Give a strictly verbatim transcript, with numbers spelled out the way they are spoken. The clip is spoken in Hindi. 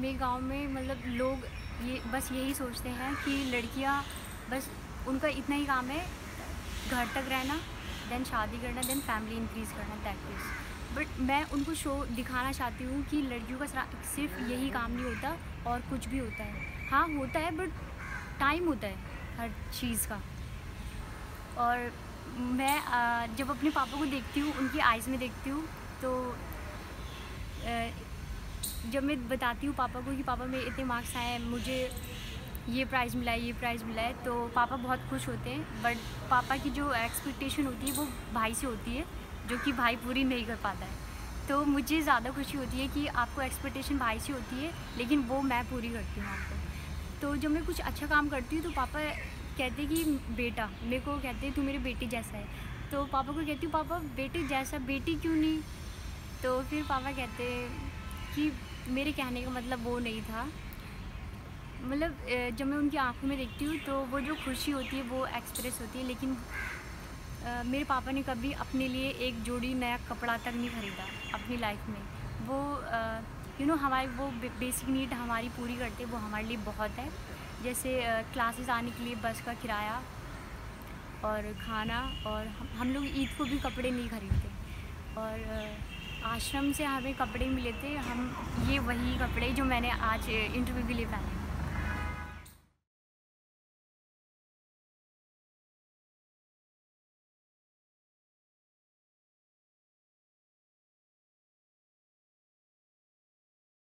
मेरे गांव में मतलब लोग ये बस यही सोचते हैं कि लड़कियां बस उनका इतना ही काम है, घर तक रहना, देन शादी करना, देन फैमिली इंक्रीज़ करना, दैट इज़। बट मैं उनको शो दिखाना चाहती हूँ कि लड़कियों का सिर्फ यही काम नहीं होता और कुछ भी होता है। हाँ होता है, बट टाइम होता है हर चीज़ का। और मैं जब अपने पापा को देखती हूँ, उनकी आइज़ में देखती हूँ, तो जब मैं बताती हूँ पापा को कि पापा मेरे इतने मार्क्स आए हैं, मुझे ये प्राइज़ मिला है, ये प्राइज़ मिला है, तो पापा बहुत खुश होते हैं। बट पापा की जो एक्सपेक्टेशन होती है वो भाई से होती है, जो कि भाई पूरी नहीं कर पाता है। तो मुझे ज़्यादा खुशी होती है कि आपको एक्सपेक्टेशन भाई से होती है, लेकिन वो मैं पूरी करती हूँ आपको। तो जब मैं कुछ अच्छा काम करती हूँ तो पापा कहते कि बेटा, मेरे को कहते तू मेरे बेटे जैसा है। तो पापा को कहती हूँ पापा बेटे जैसा, बेटी क्यों नहीं? तो फिर पापा कहते कि मेरे कहने का मतलब वो नहीं था। मतलब जब मैं उनकी आंखों में देखती हूँ तो वो जो खुशी होती है वो एक्सप्रेस होती है। लेकिन आ, मेरे पापा ने कभी अपने लिए एक जोड़ी नया कपड़ा तक नहीं ख़रीदा अपनी लाइफ में। वो यू नो हमारी वो बेसिक नीड हमारी पूरी करते, वो हमारे लिए बहुत है। जैसे क्लासेस आने के लिए बस का किराया और खाना, और हम, हम लोग ईद को भी कपड़े नहीं ख़रीदते। और आश्रम से हमें कपड़े मिले थे, हम ये वही कपड़े जो मैंने आज इंटरव्यू के लिए पहने।